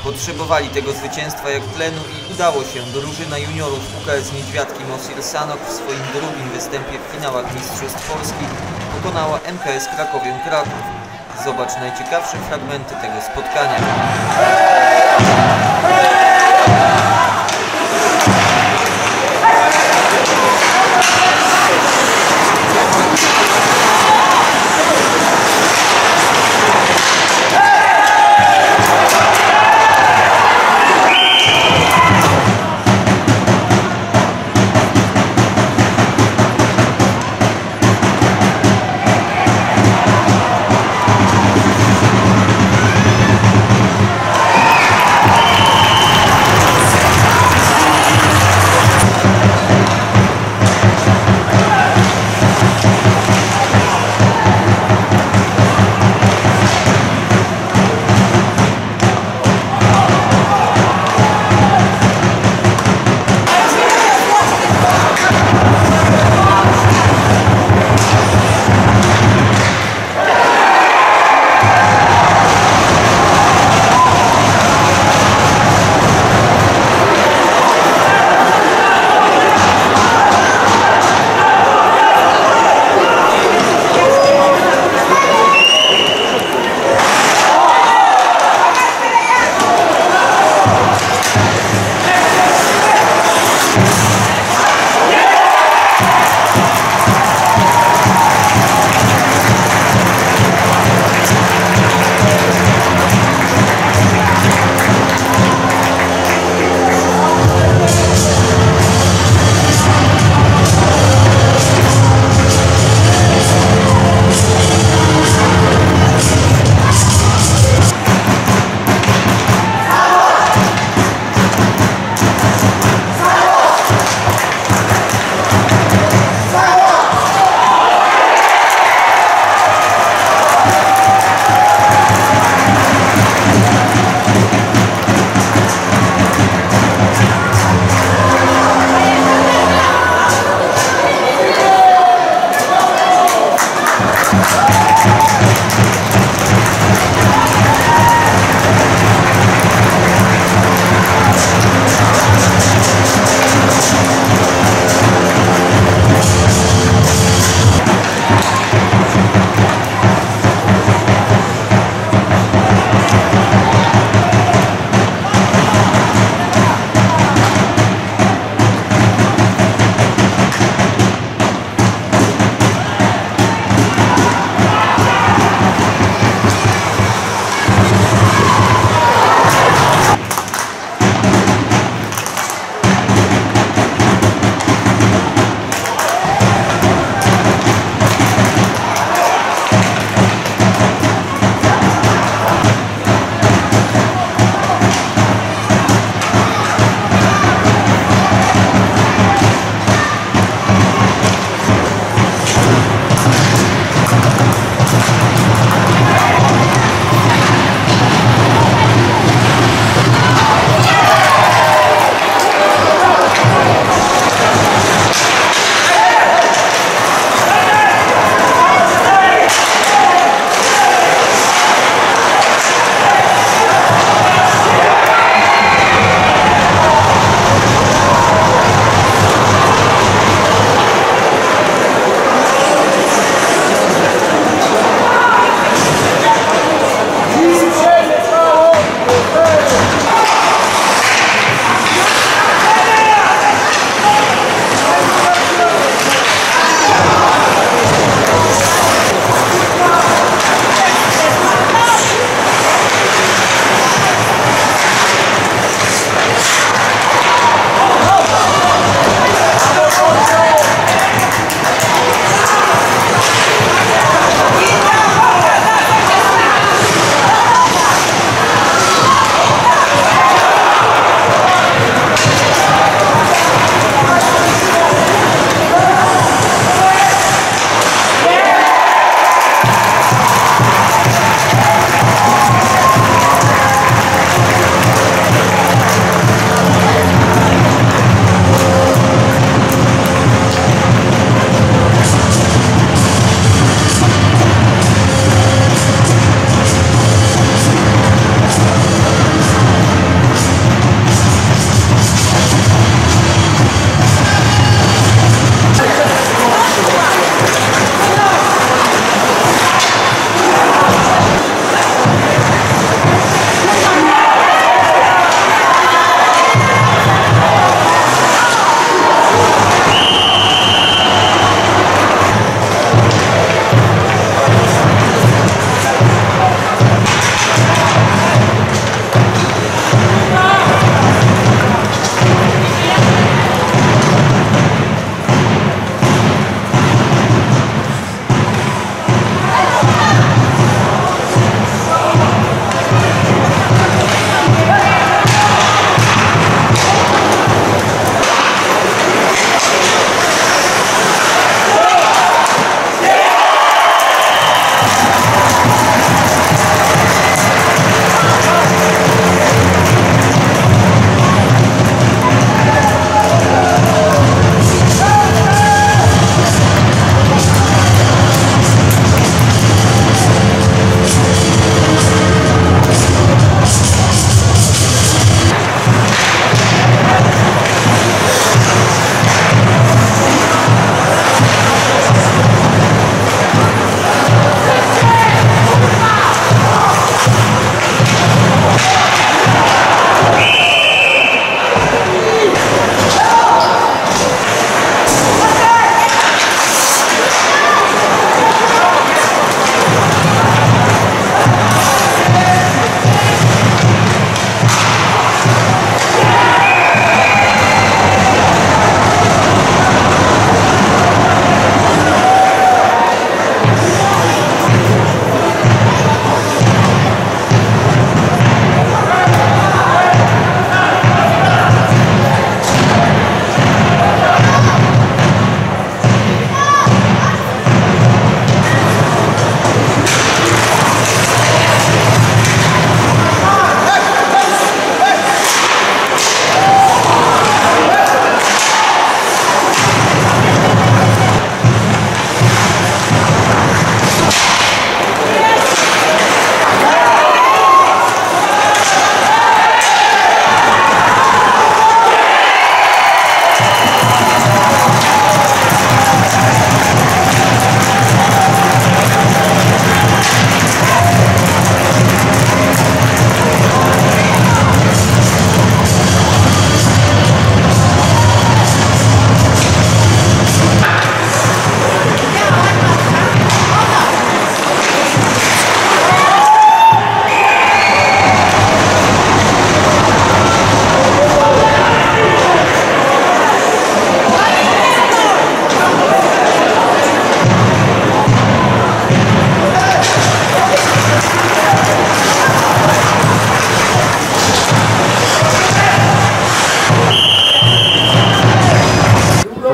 Potrzebowali tego zwycięstwa jak tlenu i udało się. Drużyna juniorów UKS Niedźwiadki Mosir Sanok w swoim drugim występie w finałach Mistrzostw Polski pokonała MKS Krakowię Kraków. Zobacz najciekawsze fragmenty tego spotkania.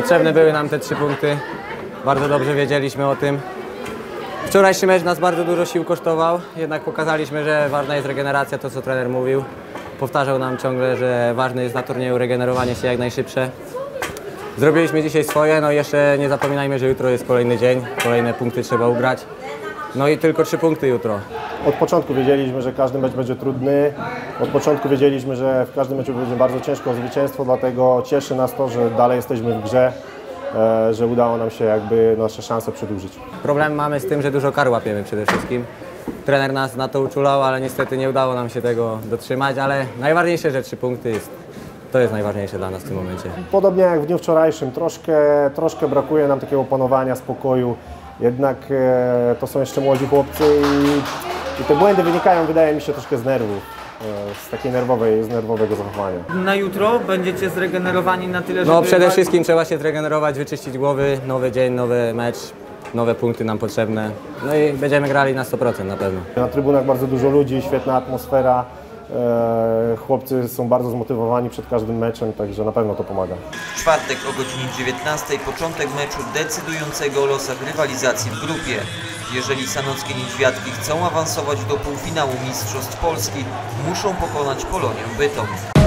Potrzebne były nam te 3 punkty. Bardzo dobrze wiedzieliśmy o tym. Wczorajszy mecz nas bardzo dużo sił kosztował, jednak pokazaliśmy, że ważna jest regeneracja, to co trener mówił. Powtarzał nam ciągle, że ważne jest na turnieju regenerowanie się jak najszybsze. Zrobiliśmy dzisiaj swoje, no i jeszcze nie zapominajmy, że jutro jest kolejny dzień, kolejne punkty trzeba ugrać. No i tylko 3 punkty jutro. Od początku wiedzieliśmy, że każdy mecz będzie trudny. Od początku wiedzieliśmy, że w każdym meczu będzie bardzo ciężko o zwycięstwo, dlatego cieszy nas to, że dalej jesteśmy w grze, że udało nam się jakby nasze szanse przedłużyć. Problem mamy z tym, że dużo kar łapiemy przede wszystkim. Trener nas na to uczulał, ale niestety nie udało nam się tego dotrzymać, ale najważniejsze, że 3 punkty to jest najważniejsze dla nas w tym momencie. Podobnie jak w dniu wczorajszym, troszkę brakuje nam takiego panowania, spokoju. Jednak to są jeszcze młodzi chłopcy i te błędy wynikają, wydaje mi się, troszkę z nerwów, z nerwowego zachowania. Na jutro będziecie zregenerowani na tyle, żeby... No przede wszystkim trzeba się zregenerować, wyczyścić głowy, nowy dzień, nowy mecz, nowe punkty nam potrzebne. No i będziemy grali na 100% na pewno. Na trybunach bardzo dużo ludzi, świetna atmosfera. Chłopcy są bardzo zmotywowani przed każdym meczem, także na pewno to pomaga. W czwartek o godzinie 19 początek meczu decydującego o losach rywalizacji w grupie. Jeżeli sanockie niedźwiadki chcą awansować do półfinału Mistrzostw Polski, muszą pokonać Polonię Bytom.